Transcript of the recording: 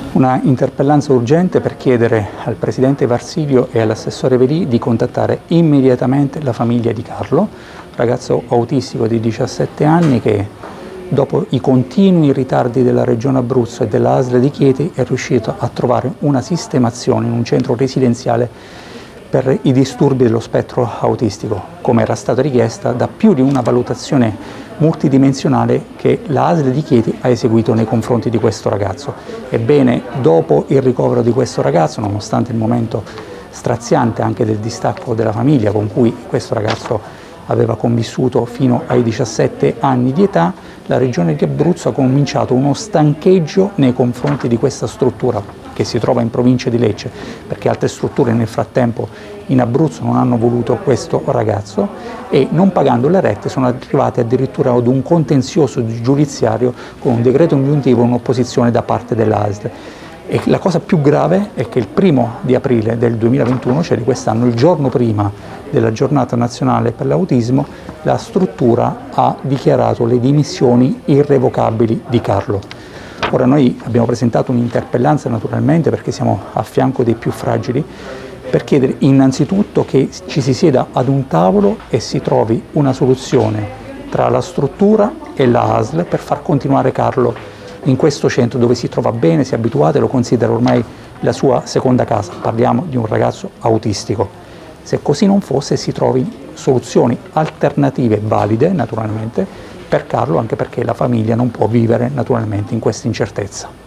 Una interpellanza urgente per chiedere al Presidente Varsilio e all'Assessore Velì di contattare immediatamente la famiglia di Carlo, ragazzo autistico di 17 anni che dopo i continui ritardi della Regione Abruzzo e della ASL di Chieti è riuscito a trovare una sistemazione in un centro residenziale per i disturbi dello spettro autistico, come era stata richiesta da più di una valutazione multidimensionale che la ASL di Chieti ha eseguito nei confronti di questo ragazzo. Ebbene, dopo il ricovero di questo ragazzo, nonostante il momento straziante anche del distacco della famiglia con cui questo ragazzo aveva convissuto fino ai 17 anni di età, la Regione di Abruzzo ha cominciato uno stancheggio nei confronti di questa struttura che si trova in provincia di Lecce, perché altre strutture nel frattempo in Abruzzo non hanno voluto questo ragazzo e, non pagando le rette, sono arrivati addirittura ad un contenzioso giudiziario con un decreto ingiuntivo e un'opposizione da parte dell'ASL. E la cosa più grave è che il 1° aprile del 2021, cioè di quest'anno, il giorno prima della giornata nazionale per l'autismo, la struttura ha dichiarato le dimissioni irrevocabili di Carlo. Ora noi abbiamo presentato un'interpellanza naturalmente perché siamo a fianco dei più fragili, per chiedere innanzitutto che ci si sieda ad un tavolo e si trovi una soluzione tra la struttura e la ASL per far continuare Carlo in questo centro dove si trova bene, si è abituato e lo considera ormai la sua seconda casa. Parliamo di un ragazzo autistico. Se così non fosse, si trovi soluzioni alternative valide naturalmente per Carlo, anche perché la famiglia non può vivere naturalmente in questa incertezza.